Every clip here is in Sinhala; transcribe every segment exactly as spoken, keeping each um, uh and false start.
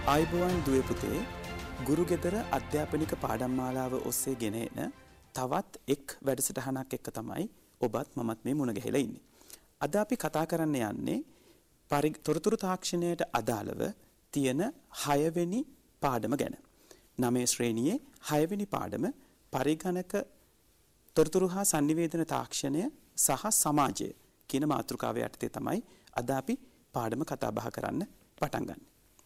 ආයිබෝවන් දුවේ පුතේ ගුරුගෙදර අධ්‍යාපනික පාඩම් මාලාව ඔස්සේ ගෙන එන තවත් එක් වැඩසටහනක් එක්ක තමයි ඔබත් මමත් මේ මුණ ගැහිලා ඉන්නේ. අද අපි කතා කරන්න යන්නේ තොරතුරු තාක්ෂණයට අදාළව තියෙන හයවෙනි පාඩම ගැන. නවය ශ්‍රේණියේ හයවෙනි පාඩම පරිගණක තොරතුරු හා sannivedana තාක්ෂණය සහ සමාජය කියන මාතෘකාව යටතේ තමයි අද අපි පාඩම කතා බහ කරන්න පටන් ගන්න.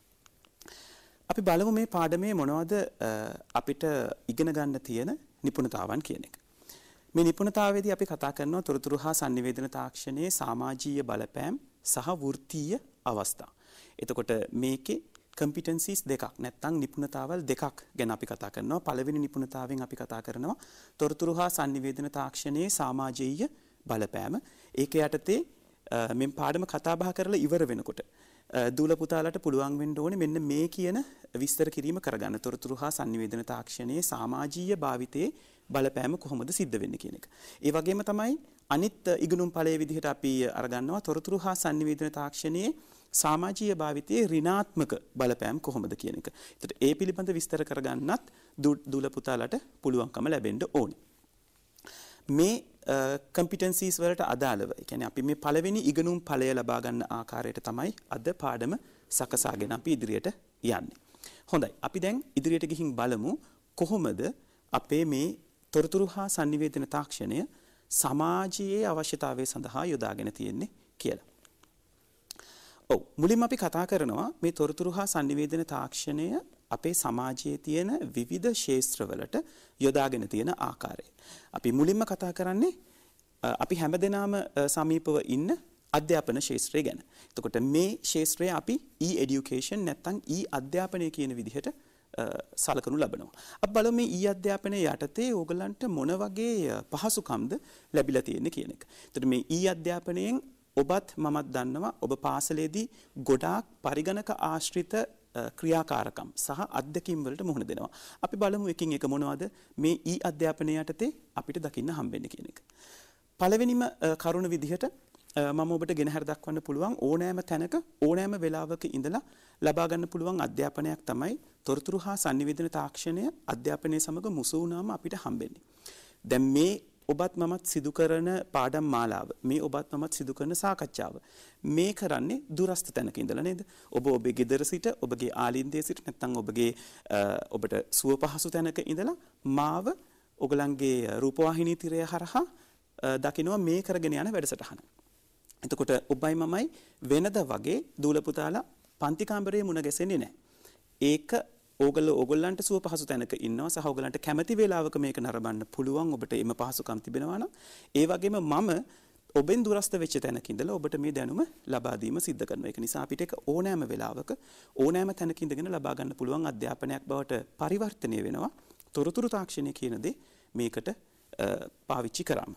අපි බලමු මේ පාඩමේ මොනවද අපිට ඉගෙන ගන්න තියෙන නිපුණතාවන් කියන එක. මේ නිපුණතාවයේදී අපි කතා කරනවා තොරතුරු හා sannivedana තාක්ෂණයේ සමාජීය බලපෑම් සහ වෘත්තීය අවස්ථා. එතකොට මේකේ competencies දෙකක් නැත්නම් නිපුණතාවල් දෙකක් ගැන අපි කතා කරනවා. පළවෙනි නිපුණතාවෙන් අපි කතා කරනවා තොරතුරු හා sannivedana තාක්ෂණයේ සමාජීය බලපෑම. ඒක යටතේ මේ පාඩම කතා බහ කරලා ඉවර වෙනකොට දූල පුතාලට පුළුවන් වෙන්න ඕනේ මෙන්න මේ කියන විස්තර කිරීම කරගන්න. තොරතුරු හා sannivedana තාක්ෂණයේ සමාජීය භාවිතයේ බලපෑම කොහොමද සිද්ධ වෙන්නේ කියන එක. ඒ වගේම තමයි අනිත් ඉගෙනුම් ඵලයේ විදිහට අපි අරගන්නවා තොරතුරු හා sannivedana තාක්ෂණයේ සමාජීය භාවිතයේ ඍණාත්මක බලපෑම් කොහොමද කියන එක. ඒකට ඒ පිළිබඳ විස්තර කරගන්නත් දූල පුතාලට පුළුවන්කම ලැබෙන්න ඕනේ. මේ competencies වලට අදාළව, ඒ කියන්නේ අපි මේ පළවෙනි ඉගෙනුම් ඵලය ලබා ගන්න ආකාරයට තමයි අද පාඩම සකසාගෙන අපි ඉදිරියට යන්නේ. හොඳයි. අපි දැන් ඉදිරියට ගිහින් බලමු කොහොමද අපේ මේ තොරතුරු හා sannivedana තාක්ෂණය සමාජයේ අවශ්‍යතාවය සඳහා යොදාගෙන තියෙන්නේ කියලා. ඔව් මුලින්ම අපි කතා කරනවා මේ තොරතුරු හා sannivedana තාක්ෂණය අපේ සමාජයේ තියෙන විවිධ ක්ෂේත්‍රවලට යොදාගෙන තියෙන ආකාරය. අපි මුලින්ම කතා කරන්නේ අපි හැමදෙනාම සමීපව ඉන්න අධ්‍යාපන ක්ෂේත්‍රය ගැන. එතකොට මේ ක්ෂේත්‍රය අපි e-education නැත්නම් e-අධ්‍යාපනය කියන විදිහට සලකනු ලබනවා. අපි බලමු මේ e-අධ්‍යාපනයේ යටතේ ඕගලන්ට මොන වගේ පහසුකම්ද ලැබිලා තියෙන්නේ කියන එක. එතකොට මේ e-අධ්‍යාපනයෙන් ඔබත් මමත් දන්නවා ඔබ පාසලේදී ගොඩාක් පරිගණක ආශ්‍රිත ක්‍රියාකාරකම් සහ අත්දැකීම් වලට මුහුණ දෙනවා. අපි බලමු එකින් එක මොනවද මේ e-අධ්‍යාපනය යටතේ අපිට දකින්න හම්බෙන්නේ කියන එක. පළවෙනිම කරුණ විදිහට මම ඔබට ගෙනහැර දක්වන්න පුළුවන් ඕනෑම තැනක ඕනෑම වෙලාවක ඉඳලා ලබා ගන්න පුළුවන් අධ්‍යාපනයක් තමයි තොරතුරු හා sannivedana තාක්ෂණය අධ්‍යාපනයේ සමග මුසු වුණාම අපිට හම්බෙන්නේ. දැන් මේ ඔබත් මමත් සිදු කරන පාඩම් මාලාව, මේ ඔබත් මමත් සිදු කරන සාකච්ඡාව මේ කරන්නේ දුරස්ත තැනක ඉඳලා නේද? ඔබ ඔබේ ගෙදර සිට, ඔබගේ ආලින්දයේ සිට නැත්නම් ඔබගේ ඔබට සුව පහසු තැනක ඉඳලා මාව ඔගලන්ගේ රූපවාහිනී තිරය හරහා දකිනවා මේ කරගෙන යන වැඩසටහන. එතකොට ඔබයි මමයි වෙනද වගේ දූල පුතාලා පන්ති කාමරයේ මුණ ගැසෙන්නේ නැහැ. ඒක ඕගොල්ලෝ ඕගොල්ලන්ට සුව පහසු තැනක ඉන්නවා සහ ඕගොල්ලන්ට කැමති වේලාවක මේක නරඹන්න පුළුවන් ඔබට එම පහසුකම් තිබෙනවා නම් ඒ වගේම මම ඔබෙන් දුරස්ත වෙච්ච තැනක ඉඳලා ඔබට මේ දැනුම ලබා දීම සිද්ධ කරනවා. ඒක නිසා අපිට ඒක ඕනෑම වෙලාවක ඕනෑම තැනක ඉඳගෙන ලබා ගන්න පුළුවන් අධ්‍යාපනයක් බවට පරිවර්තනය වෙනවා තොරතුරු තාක්ෂණය කියන දේ මේකට පාවිච්චි කරාම.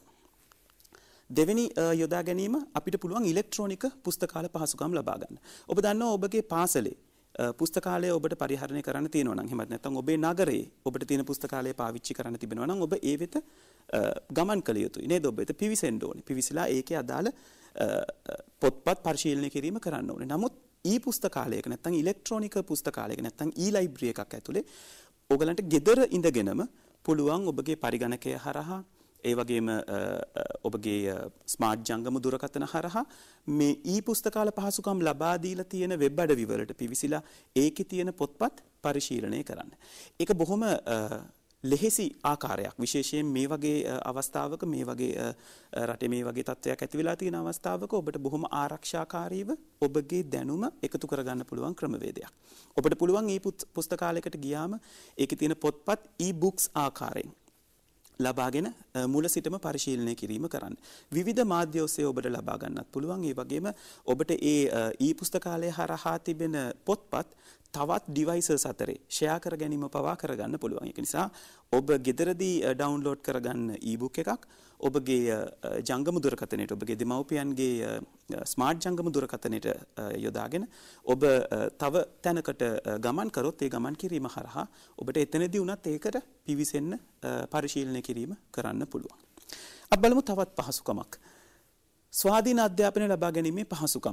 දෙවෙනි යොදා ගැනීම අපිට පුළුවන් ඉලෙක්ට්‍රොනික පුස්තකාල පහසුකම් ලබා ගන්න. ඔබ දන්නවා ඔබගේ පාසලේ පුස්තකාලය ඔබට පරිහරණය කරන්න තියෙනවා නම් එහෙමත් නැත්නම් ඔබේ නගරයේ ඔබට තියෙන පුස්තකාලය පාවිච්චි කරන්න තිබෙනවා නම් ඔබ ඒ වෙත ගමන් කළ යුතුයි නේද? ඔබ ඒත පිවිසෙන්න ඕනේ. පිවිසලා ඒකේ අදාළ පොත්පත් පරිශීලනය කිරීම කරන්න ඕනේ. නමුත් ඊ පුස්තකාලයක නැත්නම් ඉලෙක්ට්‍රොනික පුස්තකාලයක නැත්නම් ඊ ලයිබ්‍රරි එකක් ඇතුලේ ඔයගලන්ට ගෙදර ඉඳගෙනම පුළුවන් ඔබගේ පරිගණකය හරහා ඒ වගේම ඔබගේ ස්මාර්ට් ජංගම දුරකථන හරහා මේ ඊ පුස්තකාල පහසුකම් ලබා දීලා තියෙන වෙබ් අඩවි වලට පිවිසිලා ඒකේ තියෙන පොත්පත් පරිශීලනය කරන්න. ඒක බොහොම ලෙහෙසි ආකාරයක්. විශේෂයෙන් මේ වගේ අවස්ථාවක මේ වගේ රටේ මේ වගේ තත්ත්වයක් ඇති වෙලා තියෙන අවස්ථාවක ඔබට බොහොම ආරක්ෂාකාරීව ඔබගේ දැනුම එකතු කරගන්න පුළුවන් ක්‍රමවේදයක්. ඔබට පුළුවන් ඊ පුස්තකාලයකට ගියාම ඒකේ තියෙන පොත්පත් ඊ බුක්ස් ආකාරයෙන් ලබාගෙන මුල සිටම පරිශීලනය කිරීම කරන්න. විවිධ මාධ්‍ය ඔස්සේ ඔබට ලබා ගන්නත් පුළුවන්. ඒ වගේම ඔබට ඒ ඊ පුස්තකාලය හරහා තිබෙන පොත්පත් තවත් ඩිවයිසස් අතරේ ෂෙයා කර ගැනීම පවා කරගන්න පුළුවන්. ඒක නිසා ඔබ ගෙදරදී ඩවුන්ලෝඩ් කරගන්න ඊබුක් එකක් ඔබගේ ජංගම දුරකථනයට ඔබගේ දෙමව්පියන්ගේ ස්මාර්ට් ජංගම දුරකථනයට යොදාගෙන ඔබ තව තැනකට ගමන් කරොත් ඒ ගමන් කිරීම හරහා ඔබට එතනදී උනත් ඒකට පිවිසෙන්න පරිශීලනය කිරීම කරන්න පුළුවන්. අපි බලමු තවත් පහසුකමක්. ස්වාධීන අධ්‍යාපනය ලබා ගැනීමේ පහසුකම.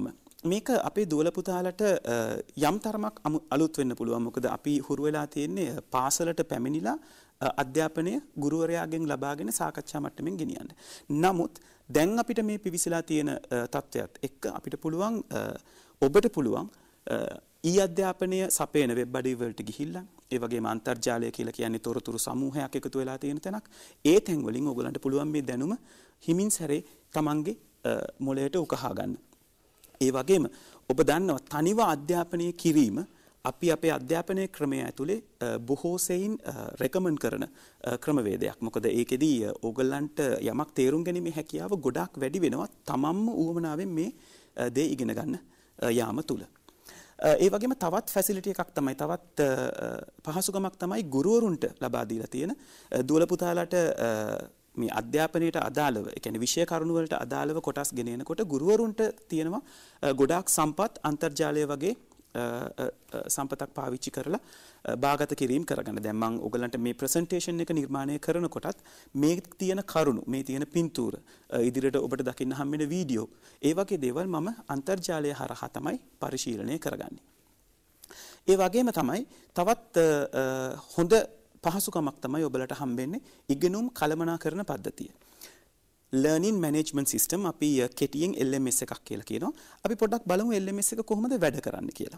මේක අපේ දුවල පුතාලට යම් තරමක් අලුත් වෙන්න පුළුවන්. මොකද අපි හුරු වෙලා තියෙන්නේ පාසලට පැමිණිලා අධ්‍යාපනය ගුරුවරයාගෙන් ලබාගෙන සාකච්ඡා මට්ටමින් ගෙනියන්න. නමුත් දැන් අපිට මේ පිවිසලා තියෙන තත්ත්වයක් එක්ක අපිට පුළුවන් ඔබට පුළුවන් ඊ අධ්‍යාපනය සපයන වෙබ් අඩවි වලට ගිහිල්ලා ඒ වගේම අන්තර්ජාලය කියලා කියන්නේ තොරතුරු සමූහයක් එකතු වෙලා තියෙන තැනක්. ඒ තැන් වලින් ඔයගලන්ට පුළුවන් මේ දැනුම හිමින් සැරේ තමන්ගේ මොළයට උකහා ගන්න. ඒ වගේම ඔබ දන්නවා තනිව අධ්‍යාපනය කිරීම අපි අපේ අධ්‍යාපනය ක්‍රමය ඇතුලේ බොහෝ සෙයින් රෙකමන්ඩ් කරන ක්‍රමවේදයක්. මොකද ඒකෙදී ඕගලන්ට යමක් තේරුම් ගැනීමේ හැකියාව ගොඩාක් වැඩි වෙනවා තමන්ම ඌවමනාවෙන් මේ දේ ඉගෙන ගන්න යාම තුල. ඒ වගේම තවත් ෆැසිලිටි එකක් තමයි තවත් පහසුකමක් තමයි ගුරුවරුන්ට ලබා දීලා තියෙන දුවල පුතාලට මේ අධ්‍යාපනයට අදාළව ඒ කියන්නේ විෂය කරුණු වලට අදාළව කොටස් ගෙනෙනකොට ගුරුවරුන්ට තියෙනවා ගොඩාක් සම්පත් අන්තර්ජාලය වගේ සම්පතක් පාවිච්චි කරලා බාගත කිරීම කරගන්න. දැන් මම ඔයගලන්ට මේ ප්‍රසන්ටේෂන් එක නිර්මාණය කරනකොටත් මේ තියෙන කරුණු මේ තියෙන පින්තූර ඉදිරියට ඔබට දකින්න හම්බෙන වීඩියෝ ඒ වගේ දේවල් මම අන්තර්ජාලය හරහා තමයි පරිශීලනය කරගන්නේ. ඒ වගේම තමයි තවත් හොඳ පහසුකමක් තමයි ඔබලට හම්බෙන්නේ ඉගෙනුම් කළමනාකරන පද්ධතිය. Learning Management System අපි කෙටියෙන් L M S එකක් කියලා කියනවා. අපි පොඩ්ඩක් බලමු L M S එක කොහොමද වැඩ කරන්නේ කියලා.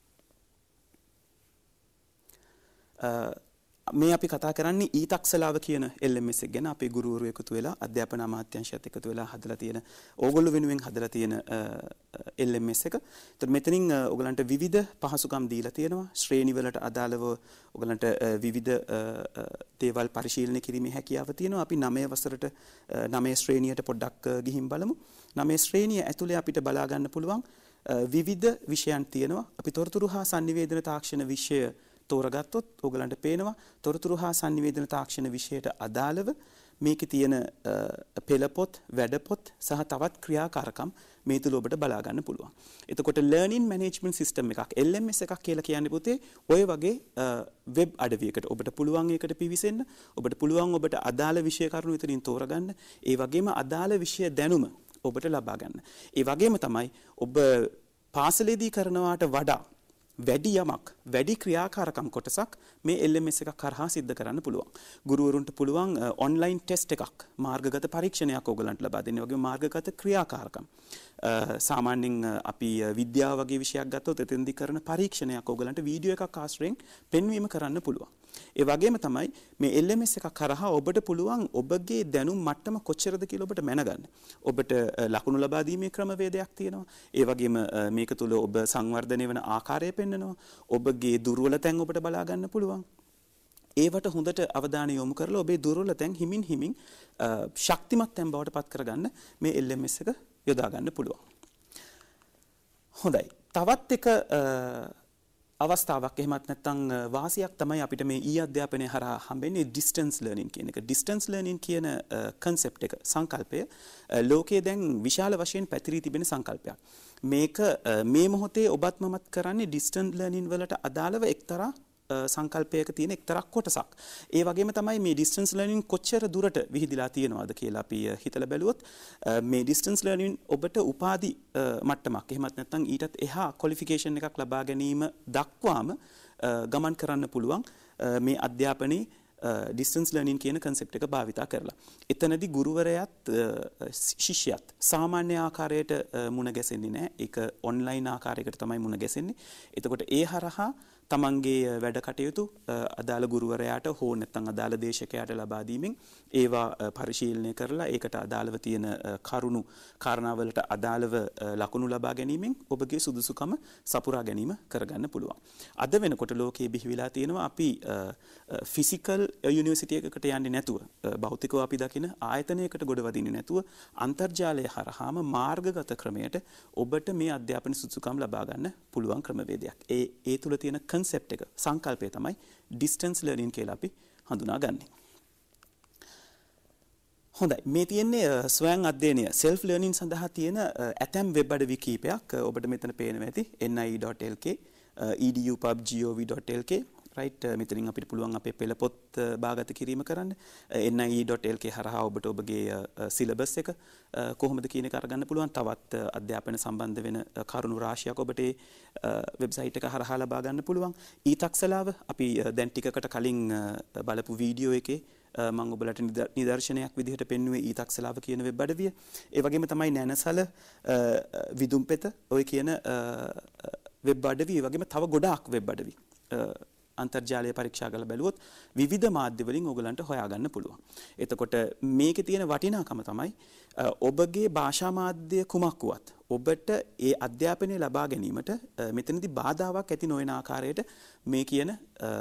මේ අපි කතා කරන්නේ ඊතක්සලාව කියන L M S එක ගැන. අපේ ගුරුවරු එකතු වෙලා අධ්‍යාපන අමාත්‍යාංශයත් එකතු වෙලා හදලා තියෙන ඕගොල්ලෝ වෙනුවෙන් හදලා තියෙන L M S එක. ඒත් මෙතනින් ඔයගලන්ට විවිධ පහසුකම් දීලා තියෙනවා. ශ්‍රේණි වලට අදාළව ඔයගලන්ට විවිධ දේවල් පරිශීලනය කිරීමේ හැකියාව තියෙනවා. අපි නවය වසරට නවය ශ්‍රේණියට පොඩ්ඩක් ගිහින් බලමු. නවය ශ්‍රේණිය ඇතුලේ අපිට බලා ගන්න පුළුවන් විවිධ විෂයන් තියෙනවා. අපි තොරතුරු හා sannivedana තාක්ෂණ විෂය තෝරගත්තොත් ඔයගලන්ට පේනවා තොරතුරු හා sannivedana තාක්ෂණ විෂයට අදාළව මේකේ තියෙන පෙළපොත්, වැඩපොත් සහ තවත් ක්‍රියාකාරකම් මේ තුල ඔබට බලා ගන්න පුළුවන්. එතකොට learning management system එකක් L M S එකක් කියලා කියන්නේ පුතේ ඔය වගේ වෙබ් අඩවියකට ඔබට පුළුවන් ඒකට පිවිසෙන්න, ඔබට පුළුවන් ඔබට අදාළ විෂය කරුණු විතරින් තෝරගන්න, ඒ වගේම අදාළ විෂය දැනුම ඔබට ලබා ගන්න. ඒ වගේම තමයි ඔබ පාසලේදී කරනවාට වඩා වැඩි යමක් වැඩි ක්‍රියාකාරකම් කොටසක් මේ L M S එකක් කරහා සිද්ධ කරන්න පුළුවන්. ගුරුවරුන්ට පුළුවන් ඔන්ලයින් ටෙස්ට් එකක් මාර්ගගත පරීක්ෂණයක් ඕගලන්ට ලබා දෙන්න. වගේ මාර්ගගත ක්‍රියාකාරකම්. සාමාන්‍යයෙන් අපි විද්‍යාව වගේ විෂයක් ගත්තොත් එතෙන්දී කරන පරීක්ෂණයක් ඕගලන්ට වීඩියෝ එකක් ආශ්‍රයෙන් පෙන්වීම කරන්න පුළුවන්. ඒ වගේම තමයි මේ L M S එකක් කරහා ඔබට පුළුවන් ඔබගේ දැනුම් මට්ටම කොච්චරද කියලා ඔබට මැනගන්න. ඔබට ලකුණු ලබා දීමේ ක්‍රමවේදයක් තියෙනවා. ඒ වගේම මේක තුල ඔබ සංවර්ධනය වෙන ආකාරය පෙන්වනවා. ඔබගේ දුර්වල තැන් ඔබට බලා ගන්න පුළුවන්. ඒවට හොඳට අවධානය යොමු කරලා ඔබේ දුර්වල තැන් හිමින් හිමින් ශක්තිමත් තැන් බවට පත් කරගන්න මේ L M S එක යොදා ගන්න පුළුවන්. හොඳයි. තවත් එක අවස්ථාවක් එහෙමත් නැත්නම් වාසියක් තමයි අපිට මේ ඊ අධ්‍යාපනය හරහා හම්බෙන්නේ distance learning කියන එක. distance learning කියන concept එක සංකල්පය ලෝකයේ දැන් විශාල වශයෙන් පැතිරී තිබෙන සංකල්පයක්. මේක මේ මොහොතේ ඔබත් මමත් කරන්නේ distance learning වලට අදාළව එක්තරා සංකල්පයක තියෙන එක්තරා කොටසක්. ඒ වගේම තමයි මේ distance learning කොච්චර දුරට විහිදිලා තියෙනවද කියලා අපි හිතලා බැලුවොත් මේ distance learning ඔබට උපාධි මට්ටමක් එහෙමත් නැත්නම් ඊටත් එහා qualification එකක් ලබා ගැනීම දක්වාම ගමන් කරන්න පුළුවන් මේ අධ්‍යාපනයේ distance learning කියන concept එක භාවිතා කරලා. එතනදී ගුරුවරයාත් ශිෂ්‍යයාත් සාමාන්‍ය ආකාරයට මුණ ගැසෙන්නේ නැහැ. ඒක online ආකාරයකට තමයි මුණ ගැසෙන්නේ. එතකොට ඒ හරහා තමන්ගේ වැඩ කටයුතු අදාළ ගුරුවරයාට හෝ නැත්නම් අදාළ දේශකයාට ලබා දීමෙන් ඒවා පරිශීලනය කරලා ඒකට අදාළව තියෙන කරුණු කාරණාවලට අදාළව ලකුණු ලබා ගැනීමෙන් ඔබගේ සුදුසුකම සපුරා ගැනීම කරගන්න පුළුවන්. අද වෙනකොට ලෝකයේ බිහිවිලා තියෙනවා අපි ෆිසිකල් යුනිවර්සිටි එකකට යන්නේ නැතුව භෞතිකව අපි දකින ආයතනයකට ගොඩ වදින්නේ නැතුව අන්තර්ජාලය හරහාම මාර්ගගත ක්‍රමයට ඔබට මේ අධ්‍යාපන සුදුසුකම් ලබා ගන්න පුළුවන් ක්‍රමවේදයක්. ඒ ඒ තුල තියෙන concept එක සංකල්පය තමයි distance learning කියලා අපි හඳුනාගන්නේ. හොඳයි මේ තියෙන්නේ ස්වයං අධ්‍යයනය self learning සඳහා තියෙන ඇතැම් වෙබ් අඩවි කීපයක් ඔබට මෙතන පේනවා ඇති N I E dot L K, E D U pub dot gov dot L K, right මෙතනින් අපිට පුළුවන් අපේ පෙළ පොත් බාගත කිරීම කරන්න N I E dot L K හරහා ඔබට ඔබගේ සිලබස් එක කොහොමද කියන එක අරගන්න පුළුවන් තවත් අධ්‍යාපන සම්බන්ධ වෙන කරුණු රාශියක් ඔබට වෙබ්සයිට් එක හරහා ලබා ගන්න පුළුවන් ඊතක්සලාව අපි දැන් ටිකකට කලින් බලපු වීඩියෝ එකේ මම ඔබලට නිදර්ශනයක් විදිහට පෙන්වුවේ ඊතක්සලාව කියන වෙබ් අඩවිය. ඒ වගේම තමයි නැනසල විදුම්පෙත ඔය කියන වෙබ් අඩවිය. ඒ වගේම තව ගොඩාක් වෙබ් අඩවි. අන්තර්ජාලය පරීක්ෂා කරලා බැලුවොත් විවිධ මාධ්‍ය වලින් ඔයගලන්ට හොයාගන්න පුළුවන්. එතකොට මේකේ තියෙන වටිනාකම තමයි ඔබගේ භාෂා මාධ්‍ය කුමක් වුවත් ඔබට ඒ අධ්‍යාපනය ලබා ගැනීමට මෙතනදී බාධාවක් ඇති නොවන ආකාරයට මේ කියන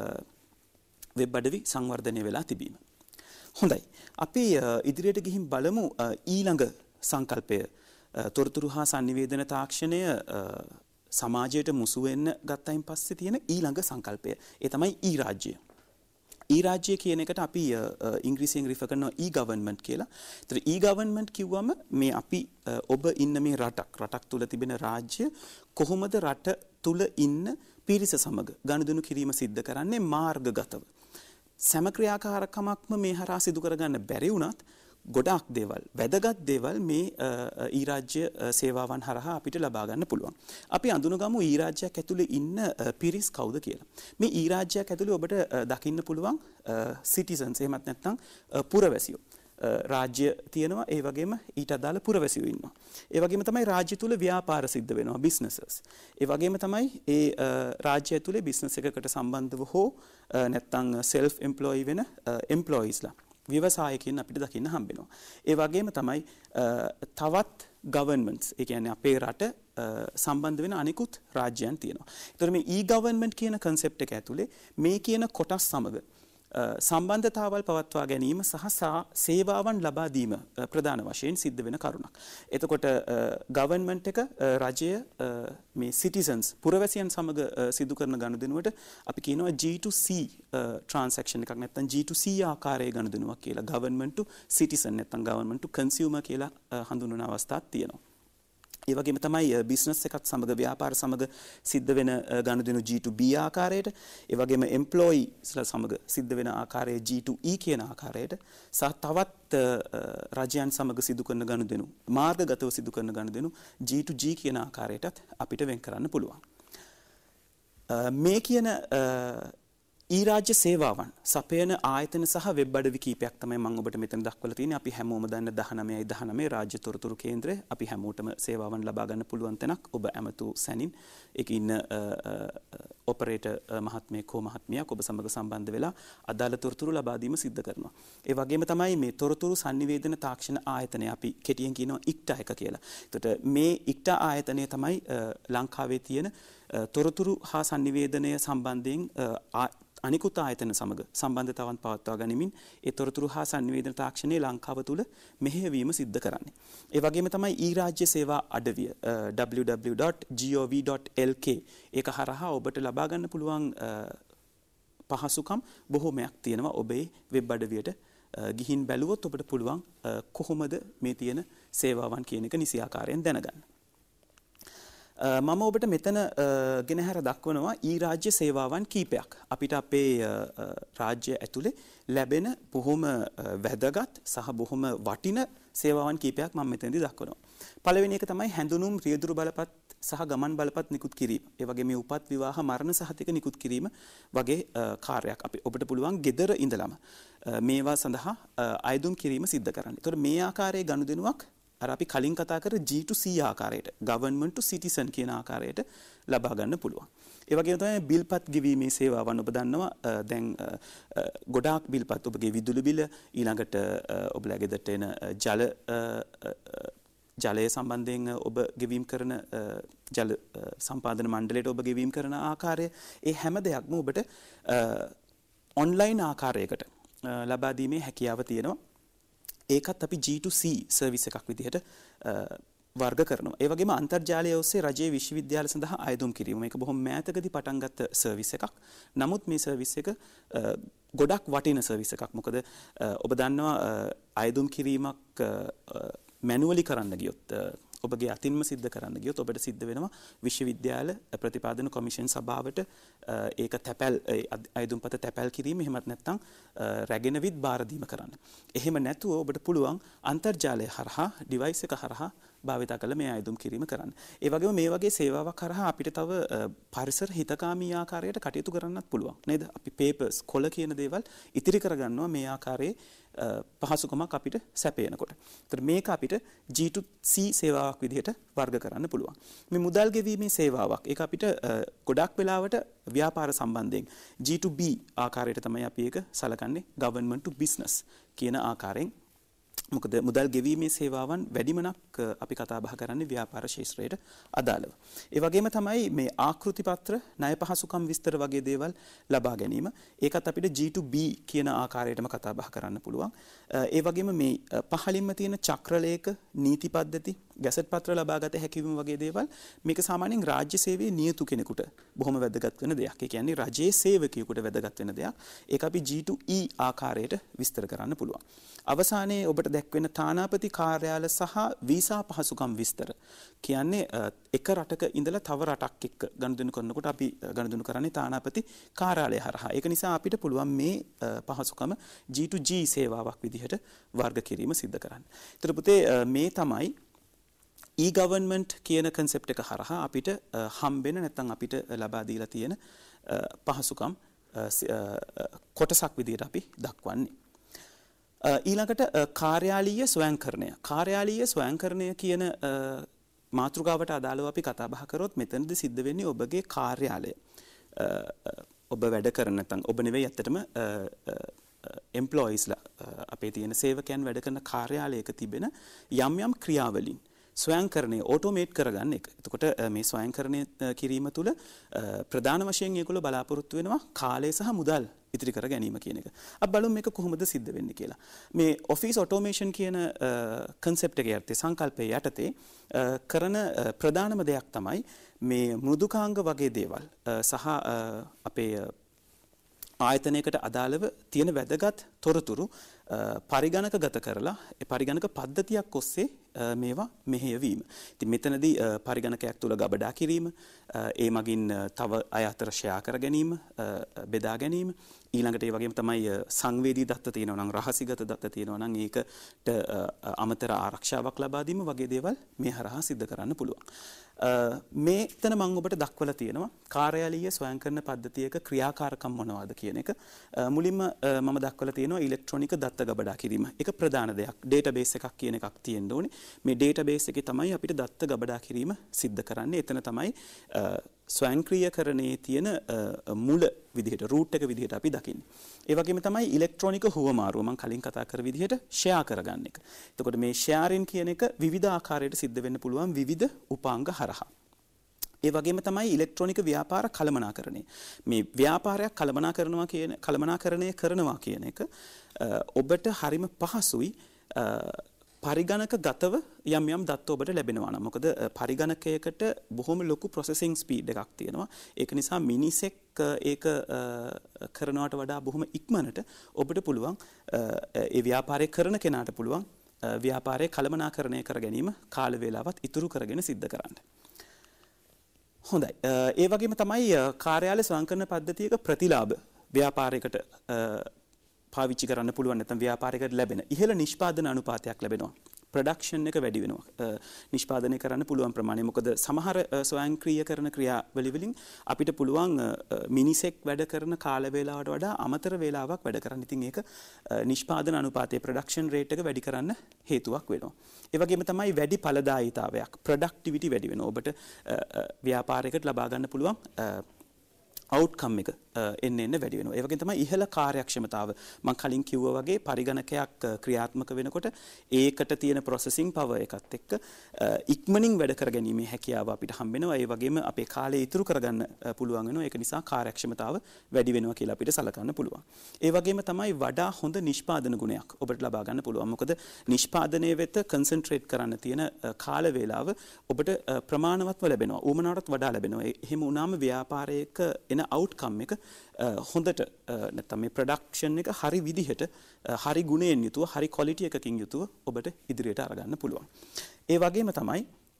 වෙබ් අඩවි සංවර්ධනය වෙලා තිබීම. හොඳයි. අපි ඉදිරියට ගිහින් බලමු ඊළඟ සංකල්පය තොරතුරු හා sannivedana තාක්ෂණය සමාජයට මුසු වෙන්න ගත්තයින් පස්සේ තියෙන ඊළඟ සංකල්පය. ඒ තමයි ඊ රාජ්‍යය. ඊ රාජ්‍ය කියන එකට අපි ඉංග්‍රීසියෙන් රිෆර් කරනවා ඊ ගවර්න්මන්ට් කියලා. ඒතර ඊ ගවර්න්මන්ට් කිව්වම මේ අපි ඔබ ඉන්න මේ රටක් රටක් තුල තිබෙන රාජ්‍ය කොහොමද රට තුල ඉන්න පිරිස සමග ගනුදෙනු කිරීම සිද්ධ කරන්නේ මාර්ගගතව. සෑම ක්‍රියාකාරකමක්ම මේ හරහා සිදු කරගන්න බැරි වුණත් ගොඩාක් දේවල් වැදගත් දේවල් මේ ඊ රාජ්‍ය සේවාවන් හරහා අපිට ලබා ගන්න පුළුවන්. අපි අඳුනගමු ඊ රාජ්‍යයක් ඇතුලේ ඉන්න පිරිස් කවුද කියලා. මේ ඊ රාජ්‍යයක් ඇතුලේ ඔබට දකින්න පුළුවන් සිටිසන්ස් එහෙමත් නැත්නම් පුරවැසියෝ. රාජ්‍ය තියෙනවා ඒ වගේම ඊට අදාළ පුරවැසියෝ ඉන්නවා. ඒ වගේම තමයි රාජ්‍ය තුල ව්‍යාපාර සිද්ධ වෙනවා බිස්නසස්. ඒ වගේම තමයි ඒ රාජ්‍ය ඇතුලේ බිස්නස් එකකට සම්බන්ධව හෝ නැත්නම් self employee වෙන employeesලා ව්‍යවසායකින් අපිට දකින්න හම්බෙනවා. ඒ වගේම තමයි තවත් governments ඒ කියන්නේ අපේ රට සම්බන්ධ වෙන අනිකුත් රාජ්‍යයන් තියෙනවා. ඒතර මේ e-government කියන concept එක ඇතුලේ මේ කියන කොටස් සමග සම්බන්ධතාවල් පවත්වා ගැනීම සහ සේවාවන් ලබා දීම ප්‍රධාන වශයෙන් සිද්ධ වෙන කරුණක්. එතකොට government එක රජය මේ citizens පුරවැසියන් සමග සිදු කරන ගනුදෙනුවට අපි කියනවා G to C transaction එකක් නැත්නම් G to C ආකාරයේ ගනුදෙනුවක් කියලා. government to citizen නැත්නම් government to consumer කියලා හඳුන්වන අවස්ථාවක් තියෙනවා. ඒ වගේම තමයි බිස්නස් එකත් සමග ව්‍යාපාර සමග සිද්ධ වෙන ගනුදෙනු G to B ආකාරයට, ඒ වගේම එම්ප්ලොයිස්ලා සමග සිද්ධ වෙන ආකාරයේ G to E කියන ආකාරයට සහ තවත් රජයන් සමග සිදු කරන ගනුදෙනු මාර්ගගතව සිදු කරන ගනුදෙනු G to G කියන ආකාරයටත් අපිට වෙන් කරන්න පුළුවන්. මේ කියන ඊ රාජ්‍ය සේවාවන් සපයන ආයතන සහ වෙබ් අඩවි කීපයක් තමයි මම ඔබට මෙතන දක්වලා තියෙන්නේ. අපි හැමෝම දන්න දහනවයයි දහනවය රාජ්‍ය තොරතුරු කේන්ද්‍රය. අපි හැමෝටම සේවාවන් ලබා ගන්න පුළුවන් තැනක්. ඔබ ඇමතු සැනින් ඒක ඉන්න ඔපරේටර් මහත්මයෙක් හෝ මහත්මියක් ඔබ සමග සම්බන්ධ වෙලා අදාළ තොරතුරු ලබා දීම සිද්ධ කරනවා. ඒ වගේම තමයි මේ තොරතුරු sannivedana තාක්ෂණ ආයතනය අපි කෙටියෙන් කියනවා ඉක්ටා එක කියලා. එතකොට මේ ඉක්ටා ආයතනය තමයි ලංකාවේ තියෙන තොරතුරු හා sannivedanaya සම්බන්ධයෙන් අනිකුත් ආයතන සමග සම්බන්ධතාවන් පවත්වා ගනිමින් ඒ තොරතුරු හා sannivedana තාක්ෂණයේ ලංකාව තුල මෙහෙයවීම සිද්ධ කරන්නේ. ඒ වගේම තමයි ඊ රාජ්‍ය සේවා අඩවිය w w w dot gov dot l k ඒක හරහා ඔබට ලබා ගන්න පුළුවන් පහසුකම් බොහෝමයක් තියෙනවා. ඔබේ වෙබ් අඩවියට ගිහින් බැලුවොත් ඔබට පුළුවන් කොහොමද මේ තියෙන සේවාවන් කියන එක නිසියාකාරයෙන් දැනගන්න. මම ඔබට මෙතන ගෙනහැර දක්වනවා ඊ රාජ්‍ය සේවාවන් කීපයක්. අපිට අපේ රාජ්‍ය ඇතුලේ ලැබෙන බොහොම වැදගත් සහ බොහොම වටින සේවාවන් කීපයක් මම මෙතනදී දක්වනවා. පළවෙනි එක තමයි හැඳුනුම් රියදුරු බලපත් සහ ගමන් බලපත් නිකුත් කිරීම. ඒ වගේම මේ උපත් විවාහ මරණ සහතික නිකුත් කිරීම වගේ කාර්යයක් අපි ඔබට පුළුවන් ගෙදර ඉඳලම මේවා සඳහා අයදුම් කිරීම සිද්ධ කරන්න. ඒතකොට මේ ආකාරයේ ගනුදෙනුවක් අර අපි කලින් කතා කර G to C ආකාරයට government to citizen කියන ආකාරයට ලබා ගන්න පුළුවන්. ඒ වගේම තමයි බිල්පත් ගෙවීමේ සේවාවන් ඔබ දන්නවා දැන් ගොඩාක් බිල්පත් ඔබගේ විදුලි බිල ඊළඟට ඔබලා ගෙදරට එන ජල ජලය සම්බන්ධයෙන් ඔබ ගෙවීම කරන ජල සම්පාදන මණ්ඩලයට ඔබ ගෙවීම කරන ආකාරය ඒ හැම දෙයක්ම ඔබට ඔන්ලයින් ආකාරයකට ලබා දීමේ හැකියාව තියෙනවා. ඒකත් අපි G to C සර්විස් එකක් විදිහට වර්ග කරනවා. ඒ වගේම අන්තර්ජාලය ඔස්සේ රජයේ විශ්වවිද්‍යාල සඳහා අයදුම් කිරීම. මේක බොහොම මෑතකදී පටන් ගත්ත සර්විස් එකක්. නමුත් මේ සර්විස් එක ගොඩක් වටින සර්විස් එකක්. මොකද ඔබ දන්නවා අයදුම් කිරීමක් මැනුවලි කරන්න ගියොත් ඔබගේ අතින්ම සිද්ධ කරන්න ගියොත් ඔබට සිද්ධ වෙනවා විශ්වවිද්‍යාල ප්‍රතිපාදන කොමිෂන් සභාවට ඒක තැපැල් අයදුම්පත තැපැල් කිරීම එහෙමත් නැත්නම් රැගෙන විත් බාර දීම කරන්න. එහෙම නැතුව ඔබට පුළුවන් අන්තර්ජාලය හරහා ඩිවයිස් එක හරහා භාවිතා කළ මේ අයදුම් කිරීම කරන්න. ඒ වගේම මේ වගේ සේවාවක් කරහා අපිට තව පරිසර හිතකාමී ආකාරයට කටයුතු කරන්නත් පුළුවන්. නේද? අපි පේපර්ස් කොළ කියන දේවල් ඉතිරි කරගන්නවා මේ ආකාරයේ පහසුකමක් අපිට සැපයනකොට. ඒතර මේක අපිට G to C සේවාවක් විදිහට වර්ග කරන්න පුළුවන්. මේ මුදල් ගෙවීමේ සේවාවක්. ඒක අපිට ගොඩක් වෙලාවට ව්‍යාපාර සම්බන්ධයෙන් G to B ආකාරයට තමයි අපි ඒක සලකන්නේ government to business කියන ආකාරයෙන්. මොකද මුදල් ගෙවීමේ සේවාවන් වැඩිමනක් අපි කතා බහ කරන්නේ ව්‍යාපාර ශාස්ත්‍රයට අදාළව. ඒ වගේම තමයි මේ ආකෘති පත්‍ර, ණය පහසුකම් විස්තර වගේ දේවල් ලබා ගැනීම. ඒකත් අපිට G to B කියන ආකාරයටම කතා බහ කරන්න පුළුවන්. ඒ වගේම මේ පහළින්ම තියෙන චක්‍රලේඛ, නීති පද්ධති, ගැසට් පත්‍ර ලබා ගත හැකිවීම වගේ දේවල් මේක සාමාන්‍යයෙන් රාජ්‍ය සේවයේ නියතු කෙනෙකුට බොහොම වැදගත් වෙන දෙයක්. ඒ කියන්නේ රජයේ සේවකයෙකුට වැදගත් වෙන දෙයක්. ඒක අපි G to E ආකාරයට විස්තර කරන්න පුළුවන්. අවසානයේ ඔබට දැක්වෙන තානාපති කාර්යාල සහ වීසා පහසුකම් විස්තර කියන්නේ එක රටක ඉඳලා තව රටක් එක්ක ගනුදෙනු කරනකොට අපි ගනුදෙනු කරන්නේ තානාපති කාර්යාලය හරහා. ඒක නිසා අපිට පුළුවන් මේ පහසුකම G to G සේවාවක් විදිහට වර්ග කිරීම සිද්ධ කරන්න. ඒතර පුතේ මේ තමයි e-government කියන concept එක හරහා අපිට හම්බෙන නැත්නම් අපිට ලබා දීලා තියෙන පහසුකම් කොටසක් විදිහට අපි දක්වන්නේ. ඊළඟට කාර්යාලීය ස්වයංකරණය. කාර්යාලීය ස්වයංකරණය කියන මාතෘකාවට අදාළව අපි කතා බහ කරොත් මෙතනදී සිද්ධ වෙන්නේ ඔබගේ කාර්යාලය. ඔබ වැඩ කරන නැත්නම් ඔබ නෙවෙයි ඇත්තටම එම්ප්ලොයිස්ලා අපේ තියෙන සේවකයන් වැඩ කරන කාර්යාලයක තිබෙන යම් යම් ක්‍රියාවලින් ස්වයංකරණය ඔටෝමේට් කරගන්න එක. එතකොට මේ ස්වයංකරණය කිරීම තුළ ප්‍රධාන වශයෙන් ඒගොල්ලෝ බලාපොරොත්තු වෙනවා කාලය සහ මුදල් ඉතිරි කර ගැනීම කියන එක. අපි බලමු මේක කොහොමද සිද්ධ වෙන්නේ කියලා. මේ ඔෆිස් ඔටෝමේෂන් කියන concept එක යටතේ සංකල්පය යටතේ කරන ප්‍රධානම දෙයක් තමයි මේ මෘදුකාංග වගේ දේවල් සහ අපේ ආයතනයකට අදාළව තියෙන වැදගත් තොරතුරු පරිගණකගත කරලා ඒ පරිගණක පද්ධතියක් ඔස්සේ මේවා මෙහෙයවීම. ඉතින් මෙතනදී පරිගණකයක් තුල ගබඩා කිරීම, ඒ මගින් තව අය අතර ෂෙයා කර ගැනීම, බෙදා ගැනීම, ඊළඟට ඒ වගේම තමයි සංවේදී දත්ත තියෙනවා නම් රහසිගත දත්ත තියෙනවා නම් ඒකට අමතර ආරක්ෂාවක් ලබා දීම වගේ දේවල් මේ හරහා සිද්ධ කරන්න පුළුවන්. මේතන මම ඔබට දක්වලා තියෙනවා කාර්යාලීය ස්වයංකරණ පද්ධතියක ක්‍රියාකාරකම් මොනවාද කියන එක. මුලින්ම මම දක්වලා තියෙනවා ඉලෙක්ට්‍රොනික දත්ත ගබඩා කිරීම. ඒක ප්‍රධාන දෙයක්. ඩේටාබේස් එකක් කියන එකක් තියෙන්න ඕනේ. මේ ඩේටාබේස් එකේ තමයි අපිට දත්ත ගබඩා කිරීම සිද්ධ කරන්නේ. එතන තමයි ස්වයංක්‍රීයකරණයේ තියෙන මුල විදිහට රූට් එක විදිහට අපි දකින්නේ. ඒ වගේම තමයි ඉලෙක්ට්‍රොනික හුවමාරුව මම කලින් කතා කර විදිහට ෂෙයා කරගන්න එක. එතකොට මේ ෂෙයාරින් කියන එක විවිධ ආකාරයට සිද්ධ වෙන්න පුළුවන් විවිධ උපාංග හරහා. ඒ වගේම තමයි ඉලෙක්ට්‍රොනික ව්‍යාපාර කළමනාකරණය. මේ ව්‍යාපාරයක් කළමනාකරනවා කියන කළමනාකරණය කරනවා කියන එක ඔබට හරිම පහසුයි පරිගණක ගතව යම් යම් දත්ත ඔබට ලැබෙනවා නම්. මොකද පරිගණකයකට බොහොම ලොකු ප්‍රොසෙසිං ස්පීඩ් එකක් තියෙනවා. ඒක නිසා මිනිසෙක් ඒක කරනවට වඩා බොහොම ඉක්මනට ඔබට පුළුවන් ඒ ව්‍යාපාරය කරන කෙනාට පුළුවන් ව්‍යාපාරය කළමනාකරණය කර ගැනීම කාල වේලාවත් ඉතුරු කරගෙන සිද්ධ කරන්න. හොඳයි. ඒ වගේම තමයි කාර්යාලය ස්වයංකරණ පද්ධතියක ප්‍රතිලාභ ව්‍යාපාරයකට පාවිච්චි කරන්න පුළුවන් නැත්නම් ව්‍යාපාරයකට ලැබෙන ඉහළ නිෂ්පාදන අනුපාතයක් ලැබෙනවා. ප්‍රොඩක්ෂන් එක වැඩි වෙනවා. නිෂ්පාදනය කරන්න පුළුවන් ප්‍රමාණය. මොකද සමහර ස්වයංක්‍රීයකරණ ක්‍රියාවලි වලින් අපිට පුළුවන් මිනිසෙක් වැඩ කරන කාල වේලාවට වඩා අමතර වේලාවක් වැඩ කරන්න. ඉතින් ඒක නිෂ්පාදන අනුපාතයේ ප්‍රොඩක්ෂන් රේට් එක වැඩි කරන්න හේතුවක් වෙනවා. ඒ වගේම තමයි වැඩි ඵලදායීතාවයක්, ප්‍රොඩක්ටිවිටි වැඩි වෙනවා. ඔබට ව්‍යාපාරයකට ලබා ගන්න පුළුවන් අවුට්කම් එක එන්න එන්න වැඩි වෙනවා. ඒ වගේම තමයි ඉහළ කාර්යක්ෂමතාව. මම කලින් කිව්වා වගේ පරිගණකයක් ක්‍රියාත්මක වෙනකොට ඒකට තියෙන ප්‍රොසෙසිං පවර් එකත් එක්ක ඉක්මනින් වැඩ කර ගැනීමේ හැකියාව අපිට හම්බ වෙනවා. ඒ වගේම අපේ කාලය ඉතුරු කරගන්න පුළුවන් වෙනවා. ඒක නිසා කාර්යක්ෂමතාව වැඩි වෙනවා කියලා අපිට සලකන්න පුළුවන්. ඒ වගේම තමයි වඩා හොඳ නිෂ්පාදන ගුණයක් ඔබට ලබා ගන්න පුළුවන්. මොකද නිෂ්පාදනයේ වෙත කන්සන්ට්‍රේට් කරන්න තියෙන කාල වේලාව ඔබට ප්‍රමාණවත්ව ලැබෙනවා. ඌමනාවටත් වඩා ලැබෙනවා. එහෙම වුණාම ව්‍යාපාරයක එන අවුට්කම් එක හොඳට නැත්නම් මේ ප්‍රොඩක්ෂන් එක හරි විදිහට හරි ගුණයෙන් යුතුව හරි ක්වොලිටි එකකින් යුතුව ඔබට ඉදිරියට අරගන්න පුළුවන්. ඒ වගේම තමයි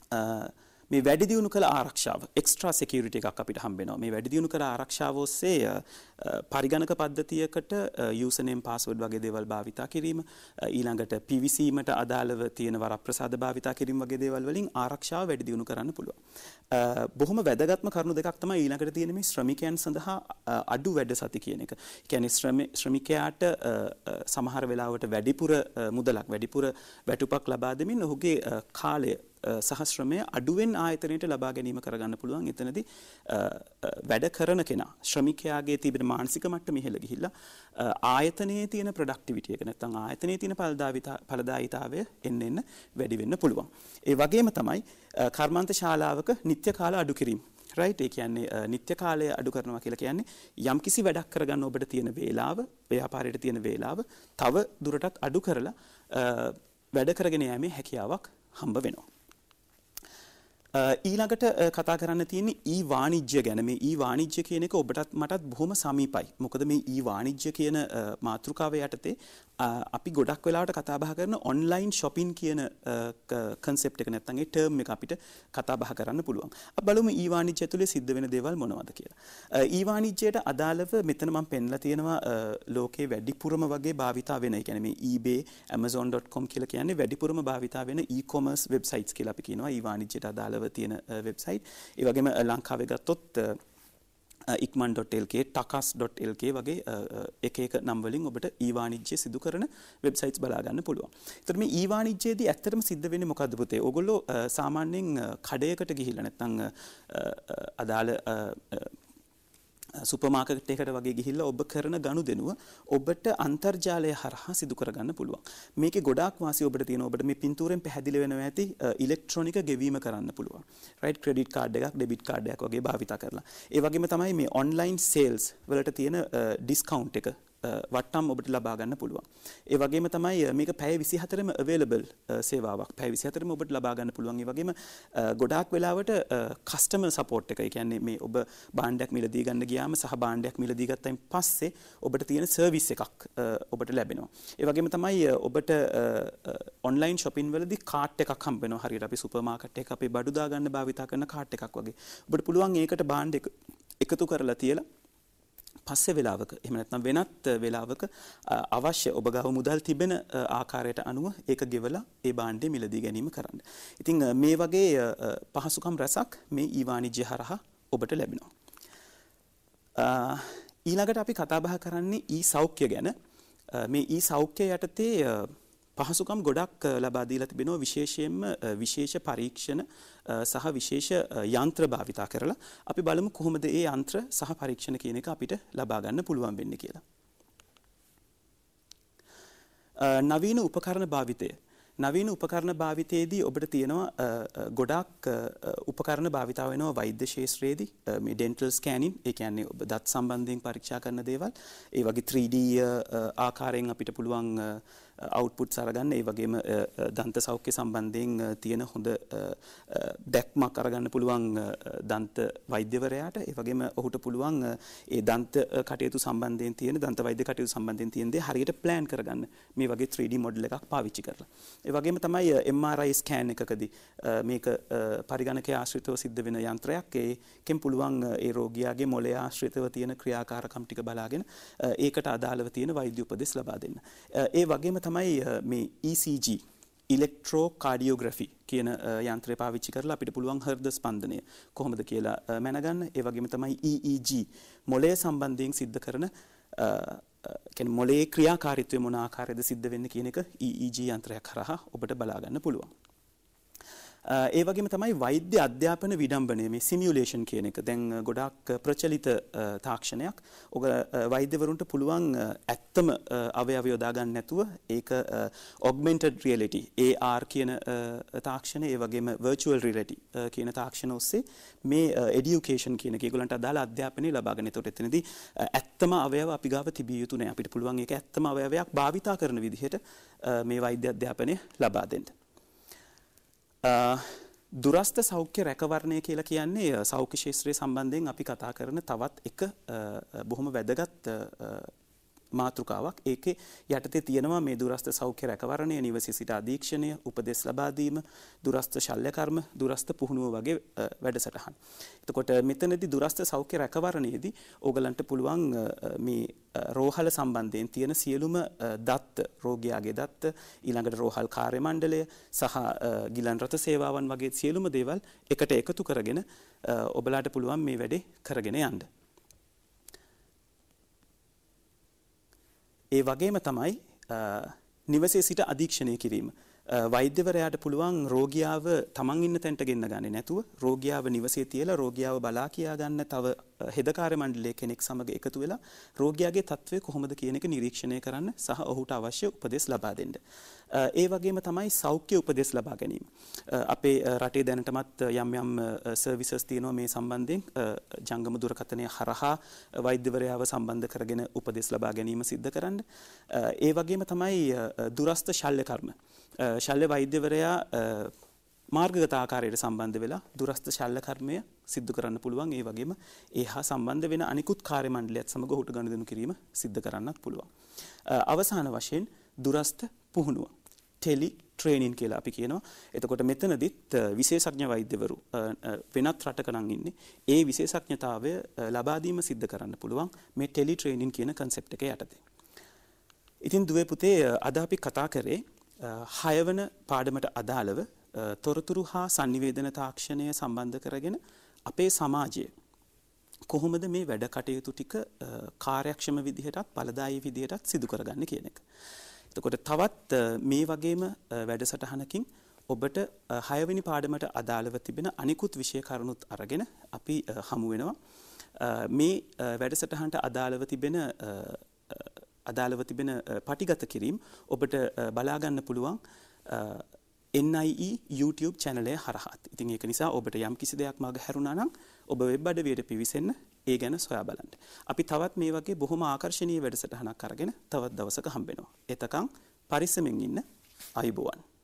මේ වැඩි දියුණු කළ ආරක්ෂාව එක්ස්ට්‍රා සිකියුරිටි එකක් අපිට හම්බ වෙනවා. මේ වැඩි දියුණු කළ ආරක්ෂාව ඔස්සේ පරිගණක පද්ධතියකට යූසර් නේම් පාස්වර්ඩ් වගේ දේවල් භාවිතා කිරීම, ඊළඟට පී වී සී මට අදාළව තියෙන වරප්‍රසාද භාවිතා කිරීම වගේ දේවල් වලින් ආරක්ෂාව වැඩි දියුණු කරන්න පුළුවන්. බොහොම වැදගත්ම කරුණු දෙකක් තමයි ඊළඟට තියෙන මේ ශ්‍රමිකයන් සඳහා අඩු වැඩ සති කියන එක. ඒ කියන්නේ ශ්‍රමිකයාට සමහර වෙලාවට වැඩිපුර මුදලක් වැඩිපුර වැටුපක් ලබා දෙමින් ඔහුගේ කාලය සහ ශ්‍රමය අඩුවෙන් ආයතනයට ලබා ගැනීම කරගන්න පුළුවන්. එතනදී වැඩ කරන කෙනා ශ්‍රමිකයාගේ තිබෙන මානසික මට්ටම ඉහළ ගිහිල්ලා ආයතනයේ තියෙන ප්‍රොඩක්ටිවිටි එක නැත්නම් ආයතනයේ තියෙන ඵලදායීතාවය එන්න එන්න වැඩි වෙන්න පුළුවන්. ඒ වගේම තමයි කර්මාන්ත ශාලාවක නිත්‍ය කාල අඩු කිරීම. රයිට් ඒ කියන්නේ නිත්‍ය කාලය අඩු කරනවා කියලා කියන්නේ යම්කිසි වැඩක් කරගන්න ඔබට තියෙන වේලාව, ව්‍යාපාරයට තියෙන වේලාව තව දුරටත් අඩු කරලා වැඩ කරගෙන යෑමේ හැකියාවක් හම්බ වෙනවා. ඊළඟට කතා කරන්න තියෙන්නේ ඊ වාණිජ්‍ය ගැන. මේ ඊ වාණිජ්‍ය කියන එක ඔබටත් මටත් බොහොම සමීපයි. මොකද මේ ඊ වාණිජ්‍ය කියන මාතෘකාව යටතේ අපි ගොඩක් වෙලාවට කතා බහ කරන ඔන්ලයින් shopping කියන concept එක නැත්නම් ඒ term එක අපිට කතා බහ කරන්න පුළුවන්. අපි බලමු ඊ වාණිජ්‍ය ඇතුලේ සිද්ධ වෙන දේවල් මොනවද කියලා. ඊ වාණිජ්‍යයට අදාළව මෙතන මම පෙන්නලා තියෙනවා ලෝකේ වැඩිපුරම වගේ භාවිතා වෙන. ඒ කියන්නේ මේ eBay, amazon dot com කියලා කියන්නේ වැඩිපුරම භාවිතා වෙන e-commerce websites කියලා අපි කියනවා ඊ වාණිජ්‍යයට අදාළව තියෙන වෙබ්සයිට්. ඒ වගේම ලංකාවේ ගත්තොත් ikman dot l k, takas dot l k වගේ එක එක නම් වලින් ඔබට ඊ වාණිජ්‍ය සිදු කරන වෙබ්සයිට්ස් බලා ගන්න පුළුවන්. ඒතර මේ ඊ වාණිජ්‍යයේදී ඇත්තටම සිද්ධ වෙන්නේ මොකද්ද පුතේ? ඕගොල්ලෝ සාමාන්‍යයෙන් කඩයකට ගිහිල්ලා නැත්නම් අදාළ සුපර් මාකට් එකකට වගේ ගිහිල්ලා ඔබ කරන ගනුදෙනුව ඔබට අන්තර්ජාලය හරහා සිදු කරගන්න පුළුවන්. මේකේ ගොඩාක් වාසිය ඔබට තියෙනවා. ඔබට මේ පින්තූරෙන් පැහැදිලි වෙනවා ඇති ඉලෙක්ට්‍රොනික ගෙවීම කරන්න පුළුවන්. රයිට් ක්‍රෙඩිට් කාඩ් එකක්, ඩෙබිට් කාඩ් එකක් වගේ භාවිත කරලා. ඒ වගේම තමයි මේ ඔන්ලයින් සේල්ස් වලට තියෙන ඩිස්කවුන්ට් එක වට්ටම් ඔබට ලබා ගන්න පුළුවන්. ඒ වගේම තමයි මේක පැය විසිහතරම available සේවාවක්. පැය විසිහතරම ඔබට ලබා ගන්න පුළුවන්. ඒ වගේම ගොඩාක් වෙලාවට customer support එක. ඒ කියන්නේ මේ ඔබ භාණ්ඩයක් මිලදී ගන්න ගියාම සහ භාණ්ඩයක් මිලදී ගත්තයින් පස්සේ ඔබට තියෙන සර්විස් එකක් ඔබට ලැබෙනවා. ඒ වගේම තමයි ඔබට online shopping වලදී කාට් එකක් හම්බ වෙනවා. හරියට අපි සුපර් මාකට් එකක අපි බඩු දා ගන්න භාවිත කරන කාට් එකක් වගේ. ඔබට පුළුවන් ඒකට භාණ්ඩ එකතු කරලා තියලා පස්සේ වෙලාවක එහෙම නැත්නම් වෙනත් වෙලාවක අවශ්‍ය ඔබ ගාව මුදල් තිබෙන ආකාරයට අනුව ඒක ගෙවලා ඒ භාණ්ඩය මිලදී ගැනීම කරන්න. ඉතින් මේ වගේ පහසුකම් රැසක් මේ ඊ වාණිජ්‍ය හරහා ඔබට ලැබෙනවා. ඊළඟට අපි කතා බහ කරන්නේ ඊ සෞඛ්‍ය ගැන. මේ ඊ සෞඛ්‍ය යටතේ පහසුකම් ගොඩක් ලබා දීලා තිබෙනවා. විශේෂයෙන්ම විශේෂ පරීක්ෂණ සහ විශේෂ යන්ත්‍ර භාවිතා කරලා අපි බලමු කොහොමද ඒ යන්ත්‍ර සහ පරීක්ෂණ කියන එක අපිට ලබා ගන්න පුළුවන් වෙන්නේ කියලා. නවීන උපකරණ භාවිතය. නවීන උපකරණ භාවිතයේදී ඔබට තියෙනවා ගොඩාක් උපකරණ භාවිතා වෙනවා වෛද්‍ය ශාස්ත්‍රයේදී. මේ ඩෙන්ටල් ස්කෑනින්, ඒ කියන්නේ ඔබ දත් සම්බන්ධයෙන් පරීක්ෂා කරන දේවල්. ඒ වගේ three D ආකාරයෙන් අපිට පුළුවන් outputs අරගන්න. ඒ වගේම දන්ත සෞඛ්‍ය සම්බන්ධයෙන් තියෙන හොඳ දැක්මක් අරගන්න පුළුවන් දන්ත වෛද්‍යවරයාට. ඒ වගේම ඔහුට පුළුවන් ඒ දන්ත කටයුතු සම්බන්ධයෙන් තියෙන දන්ත වෛද්‍ය කටයුතු සම්බන්ධයෙන් තියෙන දේ හරියට plan කරගන්න මේ වගේ three D model එකක් පාවිච්චි කරලා. ඒ වගේම තමයි M R I scan එකකදී මේක පරිගණකයේ ආශ්‍රිතව සිද්ධ වෙන යන්ත්‍රයක්. ඒකෙන් පුළුවන් ඒ රෝගියාගේ මොළයේ ආශ්‍රිතව තියෙන ක්‍රියාකාරකම් ටික බලාගෙන ඒකට අදාළව තියෙන වෛද්‍ය උපදෙස් ලබා දෙන්න. ඒ වගේම තමයි මේ E C G, ඉලෙක්ට්‍රෝකාඩියෝග්‍රැෆි කියන යන්ත්‍රය පාවිච්චි කරලා අපිට පුළුවන් හෘද ස්පන්දනය කොහොමද කියලා මැනගන්න. ඒ වගේම තමයි E E G, මොළය සම්බන්ධයෙන් සිද්ධ කරන කියන්නේ මොළයේ ක්‍රියාකාරීත්වය මොන ආකාරයකද සිද්ධ වෙන්නේ කියන එක E E G යන්ත්‍රයක් හරහා ඔබට බලා ගන්න පුළුවන්. ඒ වගේම තමයි වෛද්‍ය අධ්‍යාපන විඩම්බනය, මේ සිමියුලේෂන් කියන එක දැන් ගොඩාක් ප්‍රචලිත තාක්ෂණයක්. ඔබ වෛද්‍යවරුන්ට පුළුවන් ඇත්තම අවයව යොදා ගන්න නැතුව ඒක augmented reality A R කියන තාක්ෂණය, ඒ වගේම virtual reality කියන තාක්ෂණ ඔස්සේ මේ education කියන එක ඒගොල්ලන්ට අදාළ අධ්‍යාපනය ලබා ගන්න. ඒතකොට එතනදී ඇත්තම අවයව අපි ගාව තිබිය යුතු නැහැ. අපිට පුළුවන් ඒක ඇත්තම අවයවයක් භාවිතා කරන විදිහට මේ වෛද්‍ය අධ්‍යාපනය ලබා දෙන්න. දුරස්ත සෞඛ්‍ය රැකවරණය කියලා කියන්නේ සෞඛ්‍ය ශාස්ත්‍රය සම්බන්ධයෙන් අපි කතා කරන තවත් එක බොහොම වැදගත් මාතෘකාවක්. ඒකේ යටතේ තියෙනවා මේ දුරස්ථ සෞඛ්‍ය රැකවරණය, නිවසේ සිට අධීක්ෂණය, උපදෙස් ලබා දීම, දුරස්ථ ශල්‍ය කර්ම, දුරස්ථ පුහුණුව වගේ වැඩසටහන්. එතකොට මෙතනදී දුරස්ථ සෞඛ්‍ය රැකවරණයේදී ඕගලන්ට පුළුවන් මේ රෝහල සම්බන්ධයෙන් තියෙන සියලුම දත්ත, රෝගියාගේ දත්ත, ඊළඟට රෝහල් කාර්ය මණ්ඩලය සහ ගිලන් රථ සේවාවන් වගේ සියලුම දේවල් එකට එකතු කරගෙන ඔබලාට පුළුවන් මේ වැඩේ කරගෙන යන්න. ඒ වගේම තමයි නිවසේ සිට අධීක්ෂණය කිරීම. වෛද්‍යවරයාට පුළුවන් රෝගියාව තමන් ඉන්න තැනට ගෙන්න ගන්නේ නැතුව රෝගියාව නිවසේ තියලා රෝගියාව බලා කියා ගන්න තව හෙදකාර්ය මණ්ඩලයේ කෙනෙක් සමග එකතු වෙලා රෝගියාගේ තත්ත්වය කොහොමද කියන එක නිරීක්ෂණය කරන්න සහ ඔහුට අවශ්‍ය උපදෙස් ලබා දෙන්න. ඒ වගේම තමයි සෞඛ්‍ය උපදෙස් ලබා ගැනීම. අපේ රටේ දැනටමත් යම් යම් සර්විසස් තියෙනවා මේ සම්බන්ධයෙන් ජංගම දුරකථනය හරහා වෛද්‍යවරයාව සම්බන්ධ කරගෙන උපදෙස් ලබා ගැනීම සිද්ධ කරන්න. ඒ වගේම තමයි දුරස්ථ ශල්‍ය කර්ම. ශල්‍ය වෛද්‍යවරයා මාර්ගගත ආකාරයට සම්බන්ධ වෙලා දුරස්ථ ශල්‍ය කර්මය සිද්ධ කරන්න පුළුවන්. ඒ වගේම ඒ හා සම්බන්ධ වෙන අනිකුත් කාර්ය මණ්ඩලයත් සමග ඔහුට ගනුදෙනු කිරීම සිද්ධ කරන්නත් පුළුවන්. අවසාන වශයෙන් දුරස්ථ පුහුණුව, ටෙලි ට්‍රේනින් කියලා අපි කියනවා. එතකොට මෙතනදිත් විශේෂඥ වෛද්‍යවරු වෙනත් රටක නම් ඉන්නේ. ඒ විශේෂඥතාවය ලබා දීම සිද්ධ කරන්න පුළුවන් මේ ටෙලි ට්‍රේනින් කියන කන්සෙප්ට් එක යටතේ. ඉතින් දුවේ පුතේ අද අපි කතා කරේ හයවන පාඩමට අදාළව තොරතුරු හා sannivedana තාක්ෂණය සම්බන්ධ කරගෙන අපේ සමාජය කොහොමද මේ වැඩ කටයුතු ටික කාර්යක්ෂම විදිහටත් ඵලදායී විදිහටත් සිදු කරගන්නේ කියන එක. එතකොට තවත් මේ වගේම වැඩසටහනකින් ඔබට හයවෙනි පාඩමට අදාළව තිබෙන අනිකුත් විෂය කරුණුත් අරගෙන අපි හමු වෙනවා. මේ වැඩසටහනට අදාළව තිබෙන අදාළව තිබෙන පටිගත කිරීම ඔබට බලා ගන්න පුළුවන් N I E YouTube channel එක හරහා. ඉතින් ඒක නිසා ඔබට යම් කිසි දෙයක් මග හැරුණා නම් ඔබ වෙබ් අඩවියට පිවිසෙන්න ඒ ගැන සොයා බලන්න. අපි තවත් මේ වගේ බොහොම ආකර්ශනීය වැඩසටහනක් අරගෙන තවත් දවසක හම්බ වෙනවා. එතකන් පරිස්සමෙන් ඉන්න. අයුබෝවන්.